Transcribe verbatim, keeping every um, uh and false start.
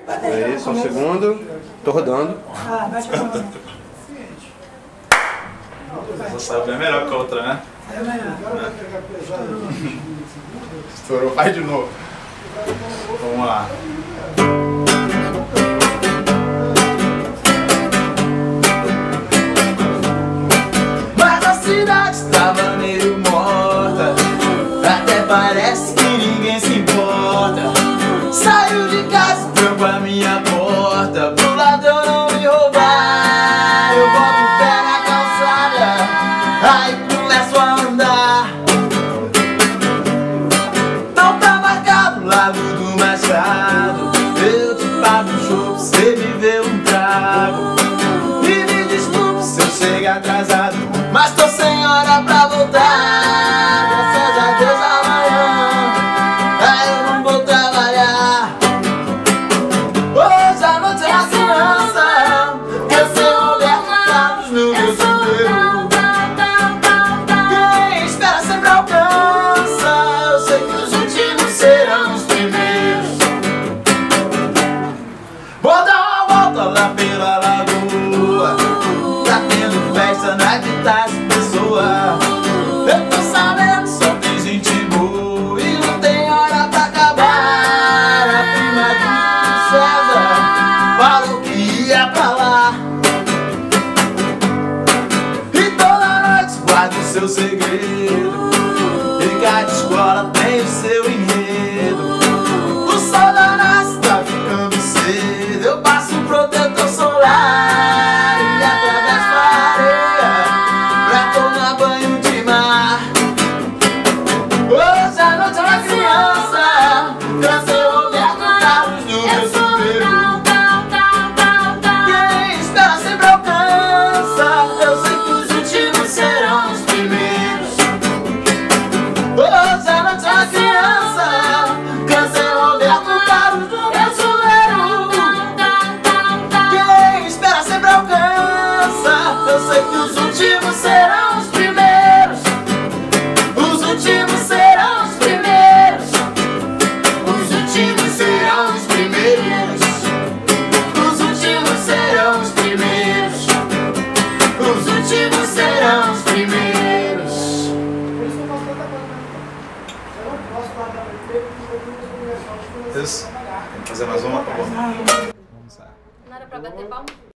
Aí, só um segundo. Tô rodando. Ah, bate a mão. Essa sabe é melhor que a outra, né? É melhor. Estourou, faz de novo. Vamos lá. Mas a cidade estava meio morta, até parece que ninguém se importa. Saiu de casa, trancou a minha porta, pro ladrão não me roubar. Eu boto o pé na calçada, aí começo a andar. Não tá marcado lado do Machado, eu te pago um chope, cê me vê um trago. E me desculpe se eu chegar atrasado, mas tô sem hora pra voltar. Graças a Deus amanhã aí eu não vou trabalhar. Hoje à noite é a criança, eu sei Roberto Carlos no meu chuveiro. Quem espera sempre alcança, eu sei que os últimos serão os primeiros. Vou dar uma volta lá pela lagoa, tá tendo festa na guitarra pessoa. Eu tô sabendo, só tem gente boa e não tem hora pra acabar. A prima do César falou que ia pra lá, e toda noite guarda o seu segredo, e cada escola tem o seu enredo. O sol da nasce tá ficando cedo, eu passo um protetor solar e atravesso a areia pra tomar banho de mar. Hoje à noite é uma criança, cansei Roberto Carlos do meu chuveiro. Quem espera sempre alcança, eu sei que os últimos serão os primeiros. Hoje à noite é uma criança, cansei Roberto Carlos do meu chuveiro. Quem espera sempre alcança, eu sei que os últimos serão os primeiros. Os últimos serão os primeiros. Os últimos serão os primeiros. Os últimos serão os primeiros. Os últimos serão os primeiros. Isso. Tem que fazer mais uma, acabou. Vamos lá. Não era pra bater palma?